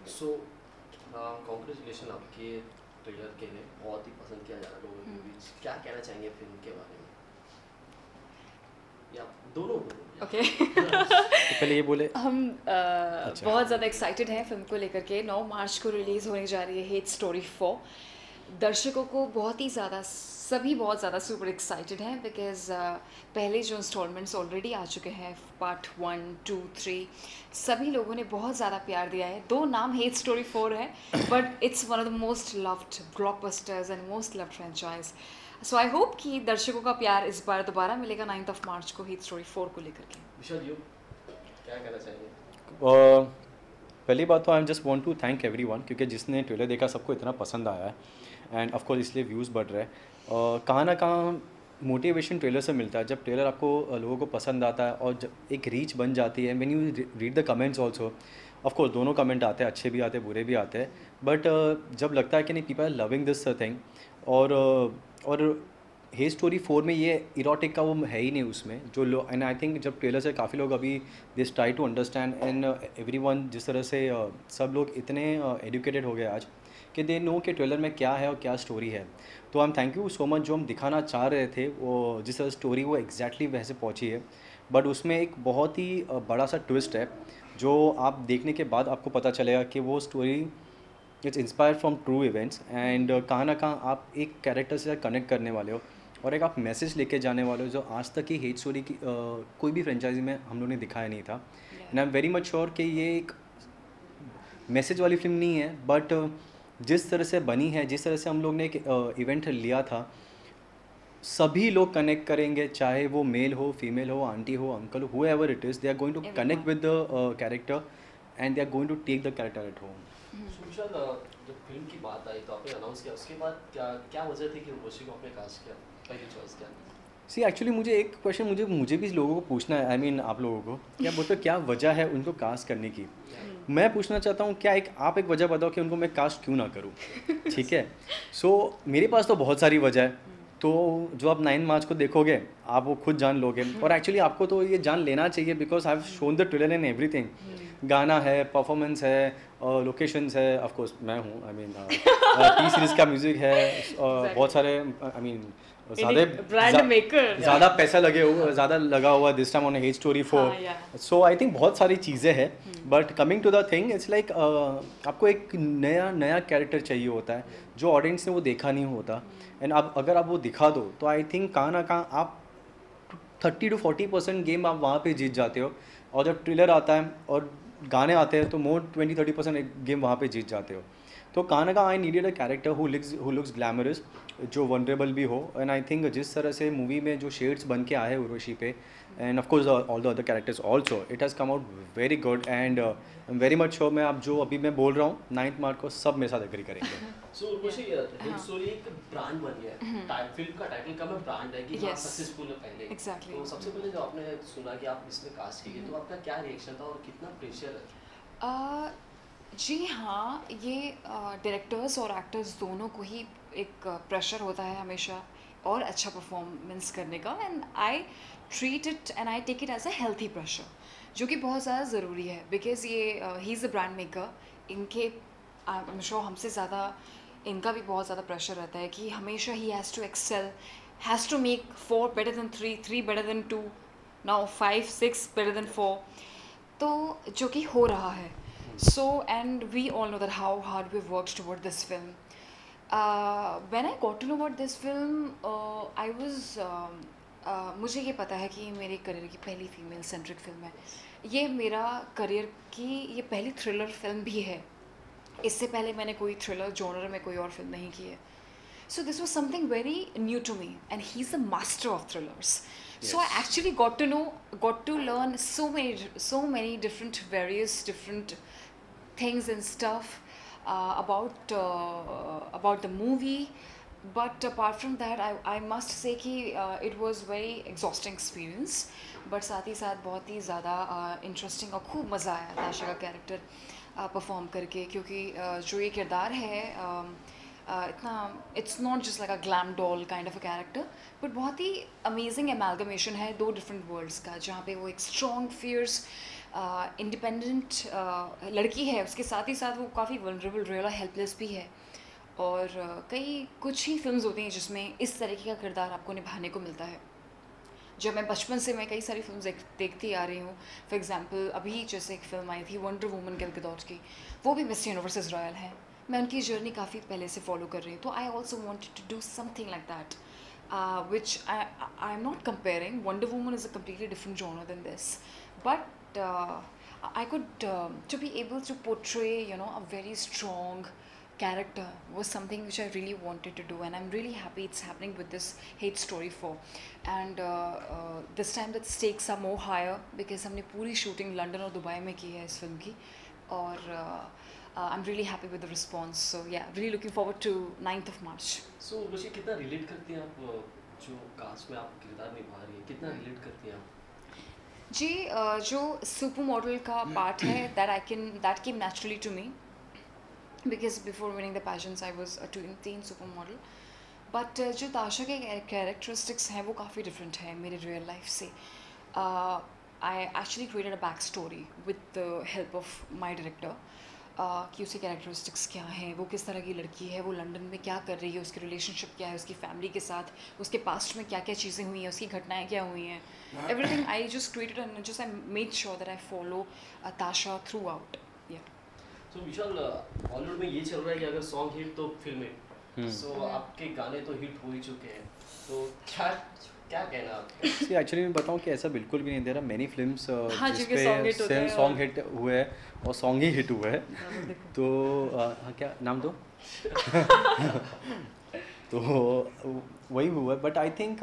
सो congratulation आपके trailer के लिए, बहुत ही पसंद किया जा रहा है लोगों के बीच। क्या कहना चाहेंगे फिल्म के बारे में, या दोनों दोनों ओके तो पहले ये बोले। हम अच्छा। बहुत ज़्यादा एक्साइटेड हैं फिल्म को लेकर के। 9 मार्च को रिलीज़ होने जा रही है हेट स्टोरी 4। दर्शकों को बहुत ही ज़्यादा, सभी बहुत ज़्यादा सुपर एक्साइटेड हैं बिकॉज पहले जो इंस्टॉलमेंट्स ऑलरेडी आ चुके हैं, पार्ट 1, 2, 3, सभी लोगों ने बहुत ज़्यादा प्यार दिया है। दो नाम हेट स्टोरी 4 है, but it's one of the most loved blockbusters and most loved franchise. So I hope कि दर्शकों का प्यार इस बार दोबारा मिलेगा 9 मार्च को हेट स्टोरी 4 को लेकर के। विशाल, यू क्या कहना चाहेंगे? पहली बात तो I just want to thank everyone, क्योंकि जिसने ट्रेलर देखा सबको इतना पसंद आया है एंड ऑफ कोर्स इसलिए व्यूज़ बढ़ रहे हैं। कहाँ ना कहाँ मोटिवेशन ट्रेलर से मिलता है। जब ट्रेलर आपको लोगों को पसंद आता है और जब एक रीच बन जाती है, when you read the comments also, of course दोनों कमेंट आते हैं, अच्छे भी आते हैं बुरे भी आते हैं, बट जब लगता है कि नहीं people are loving this thing, और हे स्टोरी 4 में ये इरोटिक का वो है ही नहीं उसमें जो लोग, एंड आई थिंक जब ट्रेलर से काफ़ी लोग अभी this try to understand and everyone, जिस तरह से सब लोग इतने एजुकेटेड हो गए आज कि दे नो कि ट्रेलर में क्या है और क्या स्टोरी है। तो I am thank you so much. जो हम दिखाना चाह रहे थे वो जिस तरह स्टोरी वो एग्जैक्टली वैसे पहुंची है, बट उसमें एक बहुत ही बड़ा सा ट्विस्ट है जो आप देखने के बाद आपको पता चलेगा कि वो story it's inspire from true events, and कहाँ ना कहाँ आप एक कैरेक्टर से कनेक्ट करने वाले हो और एक आप मैसेज लेके जाने वाले हो जो आज तक की हेट स्टोरी की कोई भी फ्रेंचाइजी में हम लोग ने दिखाया नहीं था। And I am very much sure कि ये एक मैसेज वाली फिल्म नहीं है, बट जिस तरह से बनी है, जिस तरह से हम लोग ने एक इवेंट लिया था, सभी लोग कनेक्ट करेंगे, चाहे वो मेल हो, फीमेल हो, आंटी हो, अंकल हो, whoever it is, they are going to connect with the character and they are going to take the character at home. So, विशाल, जब फिल्म की बात आई तो आपने अनाउंस किया, उसके बाद क्या क्या वजह थी कि उर्वशी को आपने कास्ट किया, पहली चॉइस क्या? सी एक्चुअली मुझे एक क्वेश्चन मुझे भी लोगों को पूछना है, आई मीन आप लोगों को क्या बोलते हो, क्या वजह है उनको कास्ट करने की? मैं पूछना चाहता हूँ, क्या आप एक वजह बताओ कि उनको मैं कास्ट क्यों ना करूँ? ठीक है, सो मेरे पास तो बहुत सारी वजह है, तो जो आप 9 मार्च को देखोगे आप वो खुद जान लोगे, और एक्चुअली आपको तो ये जान लेना चाहिए because I have shown the trailer and everything. गाना है, परफॉर्मेंस है, लोकेशंस है, ऑफ कोर्स मैं हूँ, आई मीन टी सीरीज़ का म्यूज़िक है, बहुत सारे, आई मीन ज़्यादा पैसा ज़्यादा लगा हुआ this time on Hate Story 4। So I think बहुत सारी चीज़ें हैं, but coming to the thing it's like आपको एक नया कैरेक्टर चाहिए होता है जो ऑडियंस ने वो देखा नहीं होता, एंड अब अगर आप वो दिखा दो तो आई थिंक कहाँ ना कहाँ आप 30 to 40% गेम आप वहाँ पे जीत जाते हो, और जब ट्रेलर आता है और गाने आते हैं तो मोर 20-30% गेम वहाँ पे जीत जाते हो। तो कहाँ ना कहाँ I needed a character who looks glamorous, जो वनरेबल भी हो, एंड आई थिंक जिस तरह से मूवी में जो शेड्स बन के आए उर्वशी पे, and of course all the other characters also, it has come out very good, and very much sure मैं आप जो अभी मैं बोल रहा हूँ 9 मार्च को सब मेरे साथ एग्री करेंगे। सो उर्वशी, हेट स्टोरी एक ब्रांड बन गया है, फिल्म का टाइटल का मैं ब्रांड है कि हाँ सक्सेसफुल है पहले। Exactly. तो सबसे पहले जब आपने सुना कि आप इसमें कास्ट की गई तो आपका क्या रिएक्शन था और कितना प्रेशर है? जी हाँ, ये डायरेक्टर्स और एक्टर्स दोनों को ही एक प्रेशर होता है हमेशा और अच्छा परफॉर्मेंस करने का, and I treat it and I take it as a healthy pressure, जो कि बहुत ज़्यादा ज़रूरी है बिकॉज ये ही इज़ अ ब्रांड मेकर। इनके आई एम श्योर हमसे ज़्यादा इनका भी बहुत ज़्यादा प्रेशर रहता है कि हमेशा ही has to excel, has to make 4 better than 3, 3 better than 2, now 5, 6 better than 4, तो जो कि हो रहा है। So, and we all know that how hard we've worked toward this film. When I got to know about this film, I was मुझे ये पता है कि मेरे करियर की पहली फीमेल सेंट्रिक फिल्म है। ये मेरा करियर की ये पहली थ्रिलर फिल्म भी है। इससे पहले मैंने कोई थ्रिलर जॉनर में कोई और फिल्म नहीं की है। So this was something very new to me, and he's a master of thrillers. Yes. So I actually got to learn so many different things and stuff about the movie. But apart from that, I must say कि it was very exhausting experience. But साथ ही साथ बहुत ही ज़्यादा interesting और खूब मज़ा आया ताशा का कैरेक्टर परफॉर्म करके, क्योंकि जो ये किरदार है इतना, it's not just like a glam doll kind of a character, but बहुत ही अमेजिंग एमैलगमेशन है दो डिफरेंट वर्ल्ड्स का, जहाँ पे वो एक स्ट्रॉन्ग फियर्स इंडिपेंडेंट लड़की है, उसके साथ ही साथ वो काफ़ी वल्नरेबल, रियल और हेल्पलेस भी है। और कई कुछ ही फिल्म्स होती हैं जिसमें इस तरीके का किरदार आपको निभाने को मिलता है। जो मैं बचपन से मैं कई सारी फिल्म्स देखती आ रही हूँ। फॉर एग्जांपल अभी जैसे एक फ़िल्म आई थी वंडर वुमन गैल गडोट की, वो भी मिस यूनिवर्स इज़राइल है। मैं उनकी जर्नी काफ़ी पहले से फॉलो कर रही हूँ, तो I also wanted to do something like that, which I'm not comparing. Wonder Woman is a completely different genre than this, but I could to be able to portray, you know, a very strong character was something which I really wanted to do, and I'm really happy it's happening with this Hate Story 4. And this time the stakes are more higher because हमने पूरी shooting London और Dubai में की है इस film की, और I'm really happy with the response. So yeah, really looking forward to 9th of March. सो रुचि कितना रिलेट करती हैं आप जो कास्ट में आप किरदार निभा रही हैं, कितना रिलेट करती हैं आप? जी जो सुपर मॉडल का पार्ट है that came naturally to me because before winning the pageants I was a teen super model. But जो ताशा के कैरेक्टरिस्टिक्स हैं वो काफ़ी डिफरेंट है मेरे रियल लाइफ से. I actually created a back story with the help of my director. कि उसकी कैरेक्टरिस्टिक्स क्या हैं, वो किस तरह की लड़की है, वो लंदन में क्या कर रही है, उसकी रिलेशनशिप क्या है उसकी फैमिली के साथ, उसके पास्ट में क्या क्या चीज़ें हुई हैं, उसकी घटनाएं क्या हुई हैं, everything I just created and just I made sure that I follow Tasha throughout. So Vishal, Hollywood में ये चल रहा है कि अगर सॉन्ग हिट तो फिल्म हिट. सो आपके गाने तो हिट हो ही चुके हैं, तो क्या कहना आपका? सी एक्चुअली मैं बताऊँ कि ऐसा बिल्कुल भी नहीं. देयर आर मेनी फिल्म्स जिसपे सॉन्ग हिट हुए हैं और सॉन्ग ही हिट हुआ है. तो क्या नाम दो तो वही हुआ है. बट आई थिंक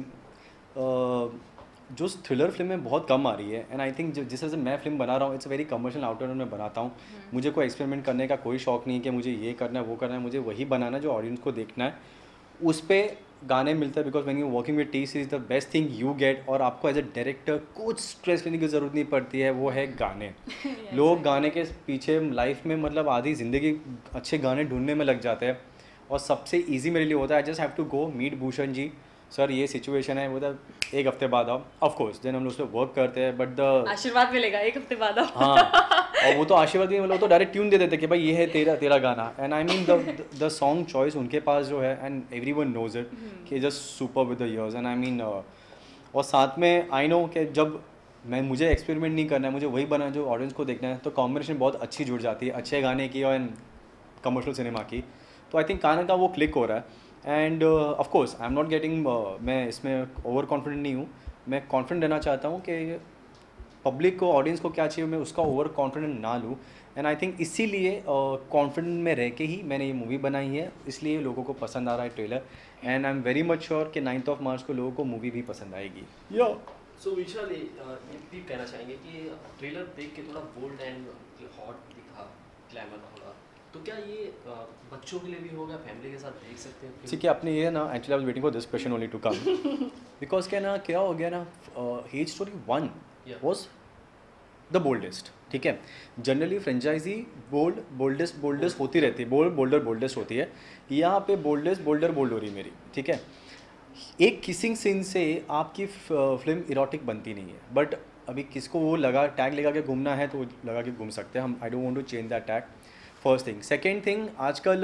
जो थ्रिलर फिल्में बहुत कम आ रही है, एंड आई थिंक जिस तरह से मैं फिल्म बना रहा हूँ इट्स वेरी कमर्शियल आउटडोर में बनाता हूँ. मुझे कोई एक्सपेरिमेंट करने का कोई शौक नहीं कि मुझे ये करना है वो करना है. मुझे वही बनाना है जो ऑडियंस को देखना है, उस पर गाने मिलता है. Because when you working with T Series the best thing you get, और आपको एज ए डायरेक्टर कुछ स्ट्रेस लेने की ज़रूरत नहीं पड़ती है, वो है गाने. लोग गाने के पीछे लाइफ में मतलब आधी ज़िंदगी अच्छे गाने ढूंढने में लग जाते हैं, और सबसे ईजी मेरे लिए होता है I just have to go meet Bhushan ji, sir ये सिचुएशन है, वो तो एक हफ्ते बाद आओ. ऑफकोर्स देन हम लोग उस पर वर्क करते हैं, बट द आशीर्वाद मिलेगा एक हफ्ते बाद आओ. हाँ, और वो तो आशीर्वाद भी मतलब तो डायरेक्ट ट्यून दे देते कि भाई ये है तेरा गाना. And I mean the song choice उनके पास जो है, एंड एवरीवन नोज इट कि just super with the ears. And I mean और साथ में आई नो कि जब मुझे एक्सपेरिमेंट नहीं करना है, मुझे वही बनाना है जो ऑडियंस को देखना है, तो कॉम्बिनेशन बहुत अच्छी जुड़ जाती है अच्छे गाने की और कमर्शियल सिनेमा की. तो आई थिंक गाना का वो क्लिक हो रहा है. And of course I am not getting, मैं इसमें ओवर कॉन्फिडेंट नहीं हूँ. मैं कॉन्फिडेंट रहना चाहता हूँ कि पब्लिक को, ऑडियंस को क्या चाहिए, मैं उसका ओवर कॉन्फिडेंट ना लूँ. एंड आई थिंक इसीलिए कॉन्फिडेंट में रह के ही मैंने ये मूवी बनाई है, इसलिए लोगों को पसंद आ रहा है trailer. And I am very much sure कि 9th of March को लोगों को मूवी भी पसंद आएगी. या सो विशाल, ये भी कहना चाहेंगे कि ट्रेलर देख के थोड़ा बोल्ड एंड हॉट दिखा, ग्लैमर थोड़ा, तो क्या ये बच्चों के लिए भी होगा, फैमिली के साथ देख सकते हैं? ठीक है, आपने ये ना actually I was waiting for this question only to come. Because क्या हो गया ना, Hate Story 1 was the boldest. ठीक है, जनरली फ्रेंचाइजी बोल्डेस्ट होती रहती है, बोल्डेस्ट होती है. यहाँ पे बोल्ड हो रही मेरी. ठीक है, एक किसिंग सीन से आपकी फिल्म इरोटिक बनती नहीं है. बट अभी किसको वो टैग लगा के घूमना है तो लगा के घूम सकते हैं हम. I don't want to change that tag. First thing. Second thing, आजकल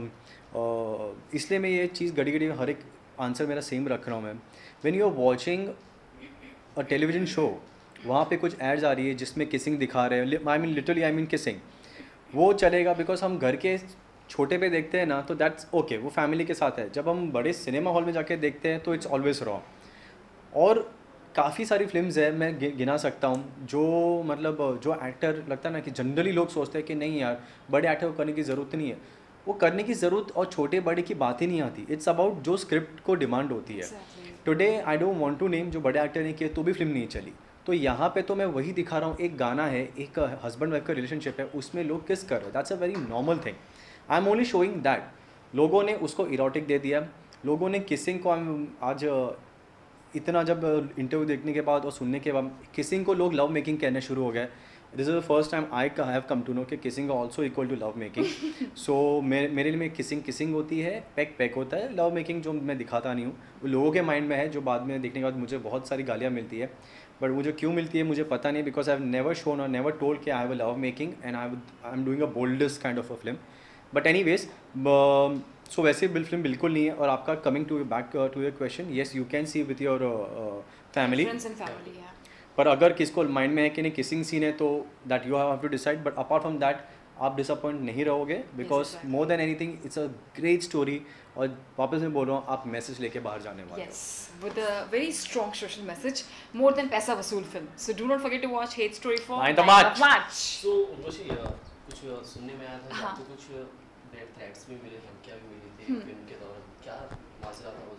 इसलिए मैं ये चीज़ घड़ी हर एक आंसर मेरा सेम रख रहा हूँ मैं. When you are watching a television show, वहाँ पे कुछ एड्स आ रही है जिसमें किसिंग दिखा रहे हैं, आई मीन किसिंग, वो चलेगा बिकॉज हम घर के छोटे पे देखते हैं ना, तो दैट्स ओके, वो फैमिली के साथ है. जब हम बड़े सिनेमा हॉल में जाके देखते हैं तो इट्स ऑलवेज रॉन्ग. और काफ़ी सारी फिल्म्स है, मैं गिना सकता हूँ, जो मतलब जो एक्टर लगता है ना कि जनरली लोग सोचते हैं कि नहीं यार बड़े एक्टर को करने की ज़रूरत नहीं है. वो करने की ज़रूरत और छोटे बड़े की बात ही नहीं आती. इट्स अबाउट जो स्क्रिप्ट को डिमांड होती है. Today I don't want to name, जो बड़े एक्टर ने किए तो भी फिल्म नहीं चली. तो यहाँ पे तो मैं वही दिखा रहा हूँ, एक गाना है, एक हस्बैंड वाइफ का रिलेशनशिप है, उसमें लोग किस कर रहे हैं. That's a very normal thing. I am only showing that. लोगों ने उसको इरोटिक दे दिया. लोगों ने किसिंग को, आज इतना जब इंटरव्यू देखने के बाद और सुनने के बाद किसिंग को लोग लव मेकिंग कहने शुरू हो गए. This is the first time I have come to know कि kissing also equal to love making. So मेरे लिए किसिंग होती है, पैक होता है. लव मेकिंग जो मैं दिखाता नहीं हूँ, वो लोगों के माइंड में है, जो बाद में देखने के बाद मुझे बहुत सारी गालियाँ मिलती है. बट मुझे क्यों मिलती है मुझे पता नहीं, because I have never shown और नेवर टोल्ड कि I have a love making and I am doing a boldest kind of a film. But anyways, so वैसे फिल्म बिल्कुल नहीं है. और आपका coming to back to your question, yes you can see with your family. Friends and family, या पर अगर किसको माइंड में है कि नहीं किसिंग सीन है तो that you have to decide. But apart from that आप डिसअपॉइंट नहीं रहोगे, because exactly. More than anything it's a great story. और वापस मैं बोल रहा हूँ, आप मैसेज लेके बाहर जाने वाले हो. yes, with a very strong social message, more than पैसा वसूल film. So do not forget to watch Hate Story for 9th of March. सो उर्वशी, कुछ सुनने में आया था कि हाँ. आपको कुछ डेथ थ्रेट्स भी मिले, धमकियाँ भी मिली थी फिल्म के दौरान. क्या माजरा था वो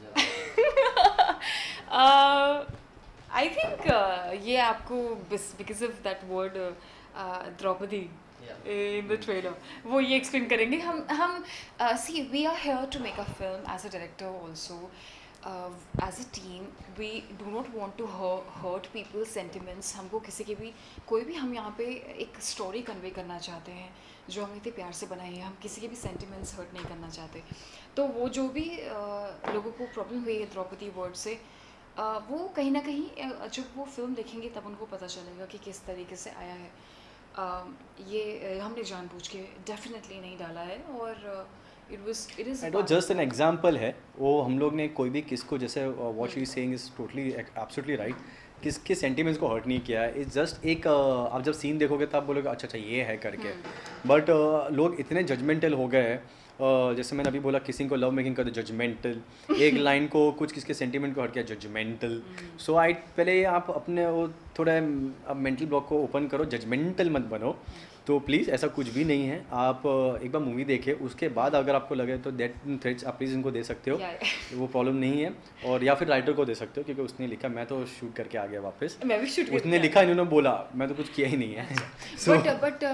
जरा? I think ये आपको because of that word Draupadi in the trailer, वो ये explain करेंगे. हम see, we are here to make a film as a director also. As a team, we do not want to hurt people's sentiments. हमको किसी के भी कोई भी, हम यहाँ पे एक स्टोरी कन्वे करना चाहते हैं जो हमने इतने प्यार से बनाई है. हम किसी के भी सेंटिमेंट्स हर्ट नहीं करना चाहते. तो वो जो भी लोगों को प्रॉब्लम हुई है द्रौपदी वर्ड से, वो कहीं ना कहीं जब वो फिल्म देखेंगे तब उनको पता चलेगा कि किस तरीके से आया है. ये हमने जानबूझ के डेफिनेटली नहीं डाला है. और it is just an example है वो. हम लोग ने कोई भी किसको, जैसे what she is saying is totally absolutely right, किसके सेंटिमेंट्स को हर्ट नहीं किया है. इट्स जस्ट एक आप जब सीन देखोगे तब बोलोगे अच्छा ये है करके. बट लोग इतने जजमेंटल हो गए हैं. जैसे मैंने अभी बोला, किसी को लव मेकिंग कर दो जजमेंटल, एक लाइन को कुछ किसके सेंटिमेंट को हट किया जजमेंटल. सो आई पहले आप अपने वो थोड़ा अब मेंटल ब्लॉक को ओपन करो, जजमेंटल मत बनो. तो प्लीज़ ऐसा कुछ भी नहीं है. आप एक बार मूवी देखें, उसके बाद अगर आपको लगे तो डेथ थ्रेट्स आप प्लीज़ इनको दे सकते हो. वो प्रॉब्लम नहीं है. और या फिर राइटर को दे सकते हो, क्योंकि उसने लिखा, मैं तो शूट करके आ गया वापस. मैं भी शूट उसने लिखा, इन्होंने बोला, मैं तो कुछ किया ही नहीं है. But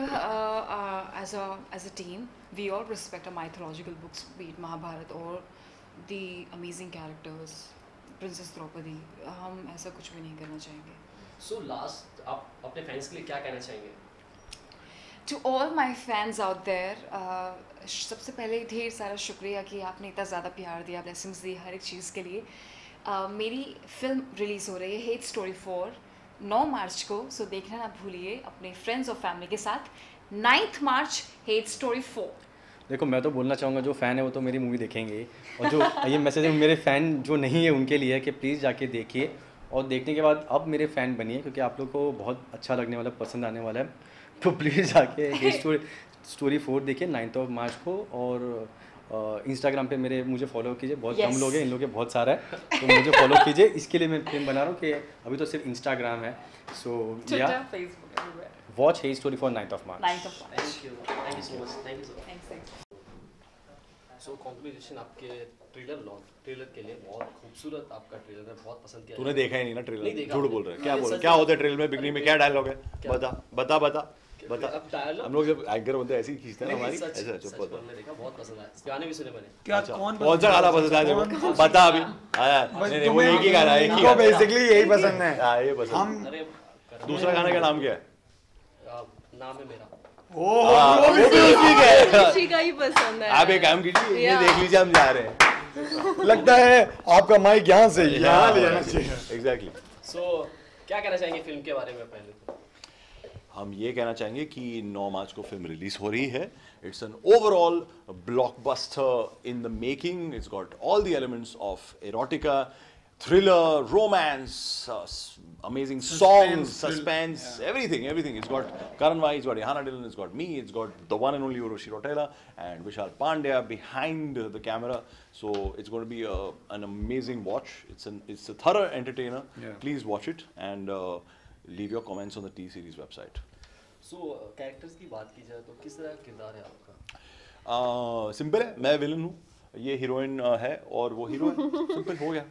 as a team, we all respect our mythological books, be it Mahabharata or the amazing characters, Princess Draupadi. हम ऐसा कुछ भी नहीं करना चाहेंगे. सो लास्ट आप अपने फैंस के लिए क्या कहना चाहेंगे? To all my fans out there, सबसे पहले ढेर सारा शुक्रिया कि आपने इतना ज़्यादा प्यार दिया, ब्लेसिंग्स दी हर एक चीज़ के लिए. मेरी फिल्म रिलीज़ हो रही है हेट स्टोरी 4 9 मार्च को. सो देखना ना भूलिए अपने फ्रेंड्स और फैमिली के साथ. 9th मार्च हेट स्टोरी 4. देखो, मैं तो बोलना चाहूँगा जो फ़ैन है वो तो मेरी मूवी देखेंगे. और जो ये मैसेज है मेरे फ़ैन जो नहीं है उनके लिए है कि प्लीज़ जाके देखिए. और देखने के बाद अब मेरे फ़ैन बनिए, क्योंकि आप लोग को बहुत अच्छा लगने वाला, पसंद आने वाला है. तो प्लीज़ जाके स्टोरी 4 देखिए 9th of March को. और इंस्टाग्राम पे मुझे फॉलो कीजिए. बहुत कम लोग हैं, इन लोगों के बहुत सारा है, तो मुझे फॉलो कीजिए. इसके लिए मैं फिल्म बना रहा हूँ कि अभी तो सिर्फ इंस्टाग्राम है. So yeah watch Hate Story for 9th of March. Thank you so much. Thank you so much. Thanks. So congratulation आपके ट्रेलर के लिए. बहुत खूबसूरत आपका ट्रेलर है, बहुत पसंद किया. तूने देखा ही नहीं ना नहीं ट्रेलर? देखा. झूठ बोल रहा है. क्या मैंने बोल रहा है? सच क्या होता है ट्रेलर में? बिगनी में क्या डायलॉग है? क्या? बता. अब dialogue- हम लोग जब एंकर होते हैं ऐसे ही खींचते हैं ना हमारी. सच ऐसा सच चुप होता. हमने देखा, बहुत पसंद आया. गाने भी सुने मैंने. क्या अच्छा, कौन कौन सा गाना पसंद आया तेरे को? बता अभी. आया नहीं, वो एक ही गाना है, एक ही को गाना है. बेसिकली यही पसंद है. हाँ, ये पसंद. हम अरे दूसरा गाने का नाम क्या है? नाम है मेरा. हाँ, वो भी उसी का है. उसी का ही पसंद है. आप एक काम कीजिए, ये Yeah. देख लीजिए, हम जा रहे हैं. लगता है आपका माइक यहाँ से यहाँ ले जाना चाहिए. एग्जैक्टली. सो क्या कहना चाहेंगे फिल्म के बारे में? पहले तो हम ये कहना चाहेंगे कि 9 मार्च को फिल्म रिलीज हो रही है. It's an overall blockbuster in the making. It's got all the elements of erotica, thriller, romance, amazing songs, suspense, everything. It's got Karan Vai, it's got Ihana Dillon, it's got me, it's got the one and only Urvashi Rotela and Vishal Pandya behind the camera. So it's going to be an amazing watch. It's a thorough entertainer. Yeah. Please watch it and leave your comments on the T-Series website. So characters की बात की जाए तो किस तरह का किरदार है आपका? सिंपल है, मैं विलन हूँ, ये हीरोइन है और वो हीरो है. सिंपल हो गया.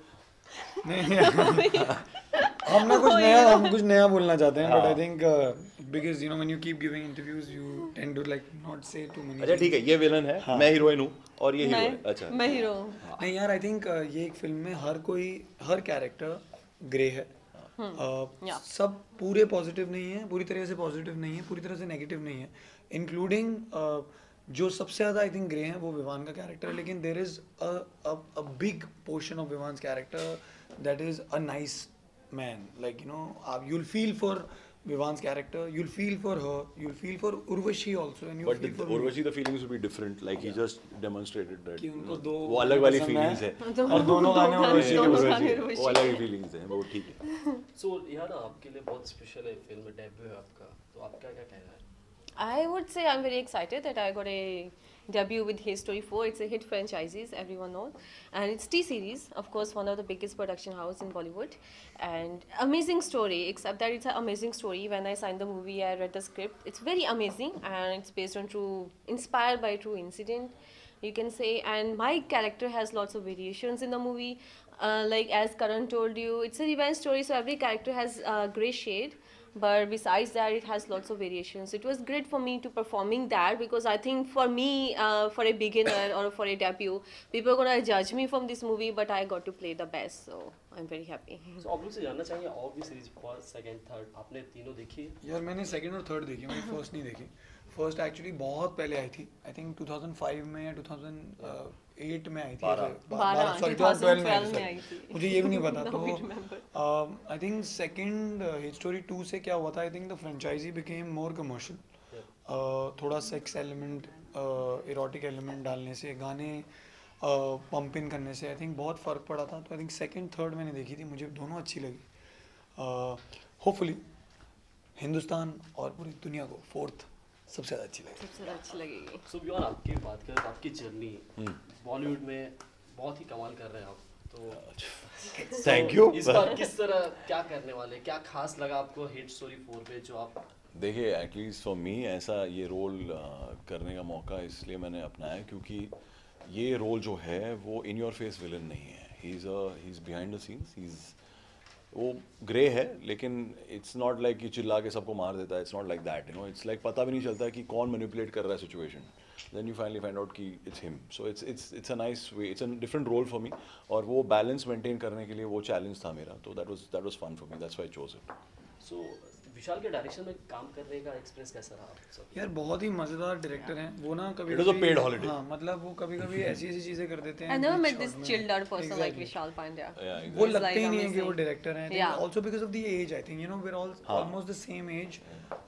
हम कुछ नया बोलना चाहते हैं. But I think because you know when you keep giving interviews you tend to like not say too many. अच्छा ठीक है, ये विलन है, मैं हीरोइन हूँ और ये हीरो है. अच्छा, मैं हीरो हूँ. नहीं यार, आई थिंक ये एक फिल्म में हर कैरेक्टर ग्रे है. सब पूरे पॉजिटिव नहीं है, पूरी तरह से पॉजिटिव नहीं है, पूरी तरह से नेगेटिव नहीं है. इंक्लूडिंग जो सबसे ज़्यादा आई थिंक ग्रे हैं वो विवान का कैरेक्टर है. लेकिन there is a big portion of Vivaan's character that is a nice man. Like, you know, you'll feel for Vivan's character, you'll feel for her, you'll feel for Urvashi also, and you'll But feel for Urvashi, the feelings will be different. Like he just demonstrated that. कि उनको दो वो अलग वाली पसंद feelings है है. और दोनों गाने उर्वशी के Urvashi पसंद है. है। वो अलग ही feelings है. वो ठीक है. सो यार आपके लिए बहुत स्पेशल है फिल्म, डेब्यू है आपका, तो आपका क्या कहना है? I would say I'm very excited that I got a debut with His Story 4. It's a hit franchise, everyone knows. And it's T-Series, of course, one of the biggest production house in Bollywood. And amazing story, except that it's an amazing story. When I signed the movie, I read the script. It's very amazing and it's based on inspired by true incident, you can say. And my character has lots of variations in the movie. Like as Karan told you, it's a revenge story, so every character has a grey shade. But besides that, it has lots of variations. It was great for me to performing that, because I think for me, for a beginner or for a debut, people are gonna judge me from this movie, but I got to play the best, so I'm very happy. सो आप लोग से जानना चाहेंगे और भी series first, second, third आपने तीनों देखी है? यार मैंने सेकंड और थर्ड देखी, मैंने फर्स्ट नहीं देखी. फर्स्ट एक्चुअली बहुत पहले आई थी, आई थिंक 2005 में या 2008 में आई थी. 12 2012 में आई आई थी. थी. मुझे ये भी नहीं पता. तो I think second Hate Story 2 से क्या हुआ था, I think the franchise became more commercial. थोड़ा सेक्स एलिमेंट, इरोटिक एलिमेंट डालने से, गाने पंप इन करने से आई थिंक बहुत फ़र्क पड़ा था. तो आई थिंक सेकंड थर्ड मैंने देखी थी, मुझे दोनों अच्छी लगी. होपफुली हिंदुस्तान और पूरी दुनिया को फोर्थ सबसे ज़्यादा अच्छी लगी. सबसे अच्छी लगेगी. सो बियॉन्ड आपकी बात करें तो आपकी जर्नी बॉलीवुड में बहुत ही कमाल कर रहे हैं आप, तो Thank you. इस बार किस तरह क्या करने वाले, क्या खास लगा आपको हिट स्टोरी 4 पे जो आप? देखिए, एटलीस्ट फॉर मी ऐसा ये रोल करने का मौका इसलिए मैंने अपनाया क्योंकि ये रोल जो है वो इन योर फेस विलन नहीं है. He is behind the scenes. वो ग्रे है, लेकिन इट्स नॉट लाइक कि चिल्ला के सबको मार देता है. It's not like that, you know. It's like पता भी नहीं चलता कि कौन मैनिपुलेट कर रहा है situation. Then you finally find out कि it's him. So it's a nice way, it's a different role for me. और वो बैलेंस मेंटेन करने के लिए वो चैलेंज था मेरा. तो that was fun for me. That's why I chose it. So Vishal के डायरेक्शन में काम करने का एक्सपीरियंस कैसा रहा आप सब? यार बहुत ही मज़ेदार डायरेक्टर हैं वो ना. कभी It was a paid holiday. हाँ, मतलब वो कभी कभी ऐसी चीज़ें कर देते हैं. I never beach met this shot में. chilled out person like Exactly. Vishal Pandya. Yeah, वो exactly. लगते ही like नहीं है कि वो amazing. डायरेक्टर हैं. Yeah. Also because of the age, I think, you know, we're all almost the same age.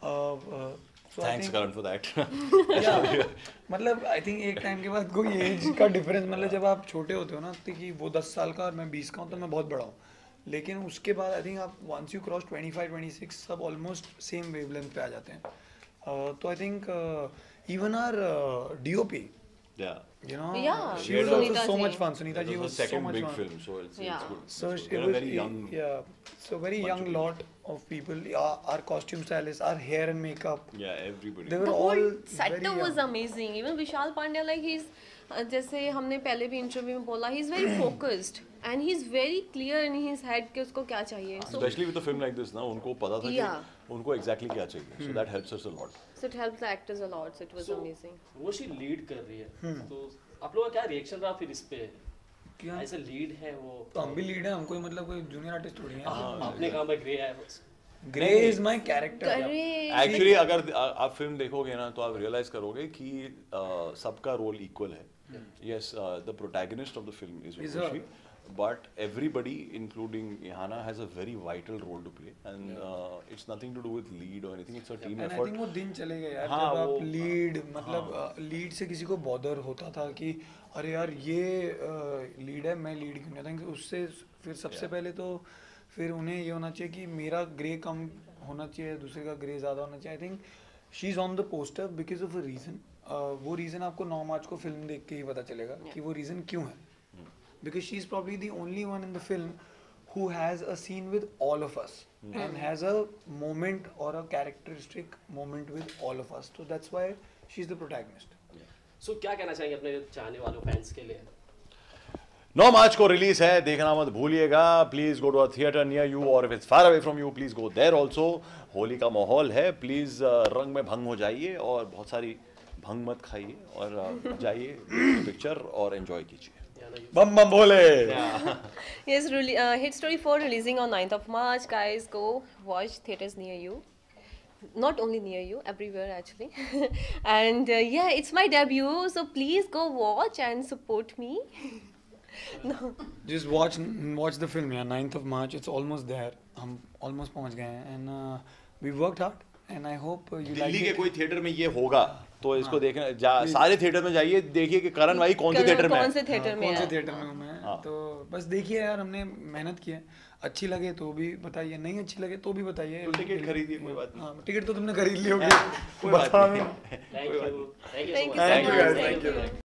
So I Thanks think- Karan for that. Yeah, मतलब I think एक time के बाद कोई एज का डिफरेंस, मतलब जब आप छोटे होते हो ना तो कि वो 10 साल का और मैं 20 का हूँ तो मैं बहुत बड़ा हूँ. लेकिन उसके बाद आई थिंक आप वंस यू क्रॉस 25-26 सब ऑलमोस्ट सेम वेवलेंथ पे आ जाते हैं. तो I think even our DOP, Yeah. you know, Yeah, she was also Sunita so ji. much fun. Sunita That ji was was the so second much big fun. film, so it's Yeah. good. So It's it good. was Very young. yeah, so very bunch young of people. lot of people. Our costume stylists, our hair and makeup, Yeah, everybody. they were The all whole setup very was young. amazing. Even Vishal Pandya, like जैसे हमने पहले भी interview में बोला, he's very focused and he's very clear in his head कि उसको क्या चाहिए. So Especially with a film like this, ना उनको पता था Yeah. कि उनको exactly क्या चाहिए. So that helps us a lot. it helps the actors a lot. So it was amazing. Roshi lead कर रही है, तो आप लोगों का क्या रिएक्शन रहा फिर इस पे? क्या? ऐसे लीड है वो, तो हम भी लीड हैं, हम कोई मतलब कोई जूनियर आर्टिस्ट थोड़ी हैं. आपने कहा मैं ग्रे है. Grey is my character. Correct. Actually अगर आप फिल्म देखोगे ना तो आप रियलाइज करोगे कि सबका रोल इक्वल है. Yes, the protagonist of the film is Is Urvashi, but everybody, including Ihana, has a very vital role to play, and it's nothing to do with lead or anything. It's a team and I effort. Think वो दिन चले गए यार हाँ, जब आप वो- lead मतलब लीड से किसी को बॉदर होता था कि अरे यार ये लीड है, मैं लीड क्यों नहीं. आई थिंक उससे फिर सबसे पहले तो फिर उन्हें ये होना चाहिए कि मेरा ग्रे कम होना चाहिए, दूसरे का ग्रे ज़्यादा होना चाहिए. I think she is on the poster because of a reason. वो रीज़न आपको 9 मार्च को फिल्म देख के ही पता चलेगा कि वो रीज़न क्यों है. Because she is probably the only one in the film who has a scene with all of us and has a moment or a characteristic moment with all of us. So that's why she's the protagonist. So क्या कहना चाहेंगे अपने चाहने वालों fans के लिए? 9 मार्च को release है, देखना मत भूलिएगा. Please go to a theatre near you और if it's far away from you please go there also. Holi का माहौल है, प्लीज रंग में भंग हो जाइए और बहुत सारी भंग मत खाइए और जाइए पिक्चर और एंजॉय कीजिए. बम बम Bhole. Yes, Hit Story 4 releasing on 9th of March. Guys, go watch theaters near you. Not only near you, everywhere actually. And yeah, it's my debut, so please go watch and support me. No. Just watch the film. Yeah, 9th of March. It's almost there. हम almost पहुंच गए हैं and we worked hard and I hope you like Delhi के कोई theatre में ये होगा तो इसको देखना सारे थिएटर में जाइए, देखिए कि करण भाई कौन से थिएटर में है। कौन से थिएटर में कौन से है। थिएटर में हूँ मैं, तो बस देखिए यार, हमने मेहनत की है, अच्छी लगे तो भी बताइए, नहीं अच्छी लगे तो भी बताइए। तो टिकट खरीदिए, कोई बात नहीं। हाँ, टिकट तो तुमने खरीद ली होगी, कोई बात नहीं। Thank you, thank you, Thank you so Thank you much. guys, Thank thank you. you.